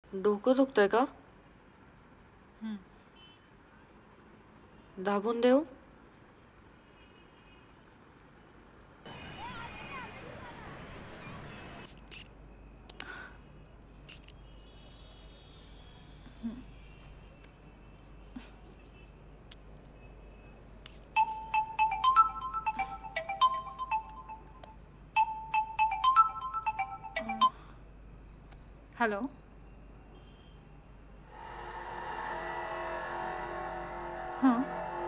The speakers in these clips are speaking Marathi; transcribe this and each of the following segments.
डोकं दुखतंय का? दाबून देऊ? हॅलो. हां.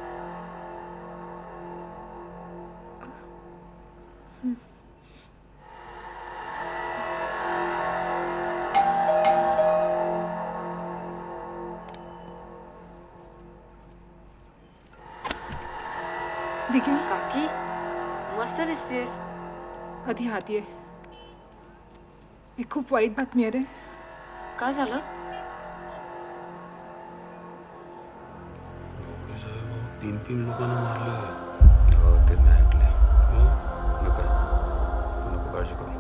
दिघे काकी मस्त दिसतेस. आधी हात ये. ही खूप वाईट बातमी आहे रे. काय झालं? तीन लोकांना मारलं. हो ते मी ऐकले. हो नका नको काळजी करू.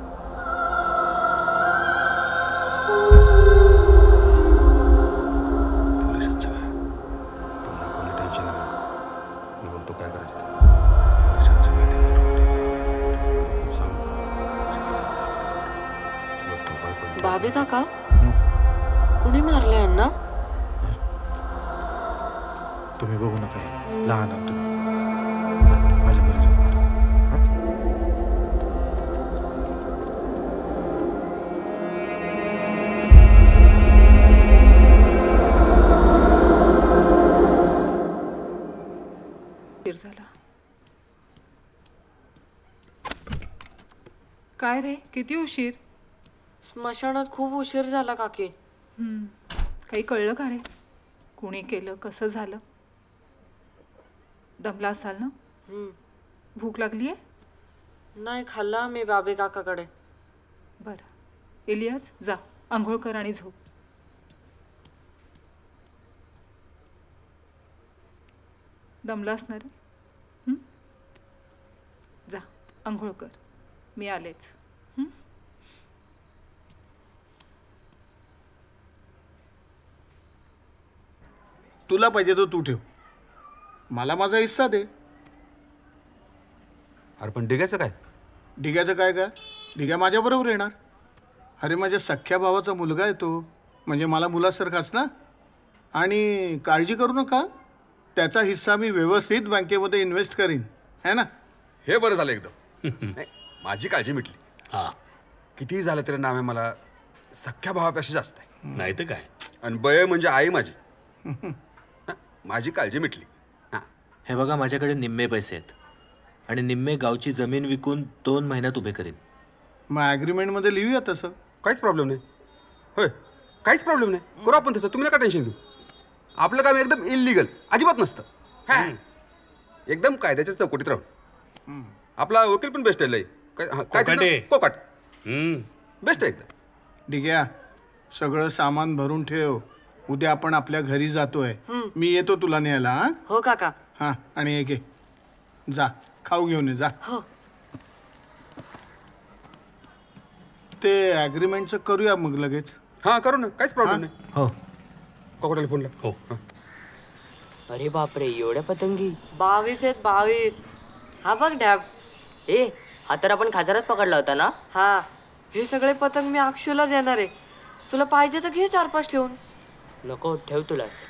पोलिसांचं काय पुन्हा कोणी टेन्शन नाही. मी बोलतो काय करायचं ते. पोलिसांचं काय ते सांग. बाबे काका कुणी मारले यांना? तुम्ही बघू नका. लहान आहात तुम्ही. माझ्या घरी जाऊ. झाला. काय रे किती उशीर? स्मशानात खूप उशीर झाला काकी. काही कळलं का रे? कुणी केलं? कसं झालं? दमला असाल ना? भूक लागली आहे? नाही खाल्ला मी बाबे काकाकडे. बरं इलियास जा आंघोळ कर आणि झोप. दमलास ना रे? जा आंघोळ कर. मी आलेच. तुला पाहिजे तर तू ठेव. मला माझा हिस्सा दे. अरे पण डिग्याचं काय? डिग्याचं काय का? डिग्या माझ्याबरोबर येणार. अरे माझ्या सख्ख्या भावाचा मुलगा आहे तो. म्हणजे मला मुलासारखाच ना. आणि काळजी करू नका. त्याचा हिस्सा मी व्यवस्थित बँकेमध्ये इन्व्हेस्ट करीन है ना. हे बरं झालं एकदम. नाही, माझी काळजी मिटली. हा कितीही झालं तरी नाव आहे मला सख्ख्या भावापेक्षा जास्त आहे. नाही तर काय. आणि बय म्हणजे आई माझी. माझी काळजी मिटली. हे बघा माझ्याकडे निम्मे पैसे आहेत आणि निम्मे गावची जमीन विकून 2 महिन्यात उभे करीन. मग ॲग्रीमेंटमध्ये लिहूया तसं. काहीच प्रॉब्लेम नाही. होय काहीच प्रॉब्लेम नाही. करू आपण तसं. तुम्ही नका टेन्शन घेऊ. आपलं काम एकदम इलिगल अजिबात नसतं. हा एकदम कायद्याच्या चौकटीत राहून. आपला वकील पण बेस्ट आहे. काय कोकाट बेस्ट आहे एकदम. डिग्या सगळं सामान भरून ठेव. उद्या आपण आपल्या घरी जातोय. मी येतो तुला न्यायला. हा हो काका. हां आणि एक जा खाऊ घेऊन ये जा. हो ते ॲग्रीमेंटचं करूया मग लगेच. हां करू ना. काहीच प्रॉब्लेम नाही. हो कोकटाला फोन लाव. हो अरे बापरे एवढ्या पतंगी. 22 आहेत 22. हा बघ डॅब. ए हा तर आपण खाजारात पकडला होता ना. हा हे सगळे पतंग मी अक्षूला देणार आहे. तुला पाहिजे तर घे 4-5 ठेवून. नको ठेव तुलाच.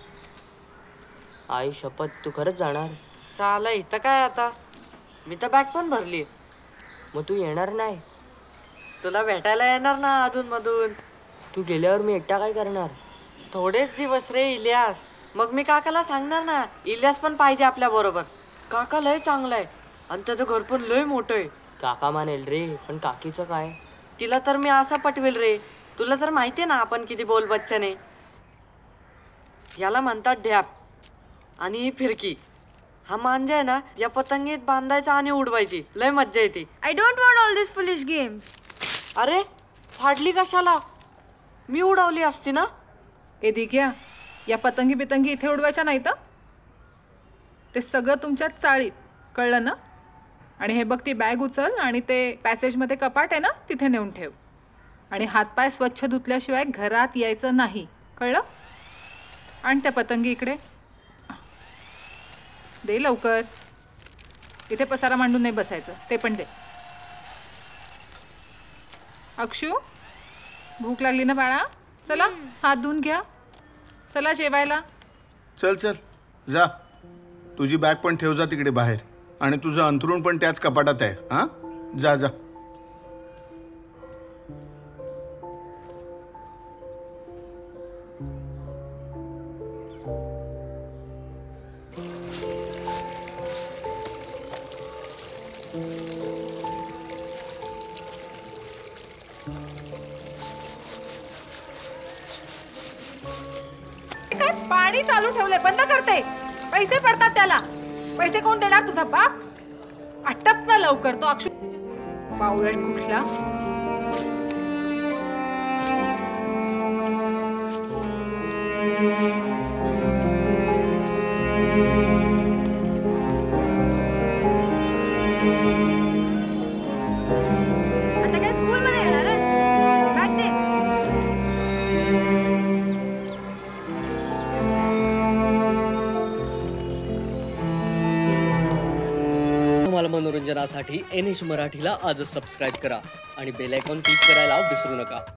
आई शपथ तू खरंच जाणार? साला इथं काय आता. मी तर बॅग पण भरली. मग तू येणार नाही? तुला भेटायला येणार ना अधून मधून. तू गेल्यावर मी एकटा काय करणार? थोडेच दिवस रे इलियास. मग मी काकाला सांगणार ना इलियास पण पाहिजे आपल्या बरोबर. काका लय चांगला आहे आणि त्याचं घर पण लय मोठं आहे. काका मानेल रे पण काकीचं काय? तिला तर मी असा पटवेल रे. तुला तर माहिती आहे ना आपण किती बोल बच्चन आहे. याला म्हणतात ढ्याप आणि ही फिरकी. हा मांजा आहे ना या पतंगीत बांधायचा आणि उडवायची. लय मज्जा येते. I don't want all these foolish games. अरे फाडली कशाला? मी उडवली असती ना. ए दिघ्या या पतंगी बितंगी इथे उडवायच्या नाही तर. ते सगळं तुमच्या चाळीत कळलं ना. आणि हे बघ ती बॅग उचल आणि ते पॅसेजमध्ये कपाट आहे ना तिथे नेऊन ठेव. आणि हातपाय स्वच्छ धुतल्याशिवाय घरात यायचं नाही, कळलं? आणि त्या पतंगी इकडे दे लवकर. इथे पसारा मांडून नाही बसायचं, ते पण दे. अक्षू, भूक लागली ना बाळा? चला हात धुवून घ्या, चला जेवायला. चल चल जा, तुझी बॅग पण ठेव जा तिकडे बाहेर, आणि तुझं अंथरूण पण त्याच कपाटात आहे. हां, जा जा. काय पाणी चालू ठेवलंय, बंद करते. पैसे पडतात त्याला. पैसे कोण देणार, तुझा बाप? आटप ना लवकर. तो अक्षू बावळट कुठला. आता काय स्कूल मध्ये येणारच? बॅग दे. तुम्हाला मनोरंजनासाठी NH मराठीला आजच सबस्क्राईब करा आणि बेल आयकॉन क्लिक करायला विसरू नका.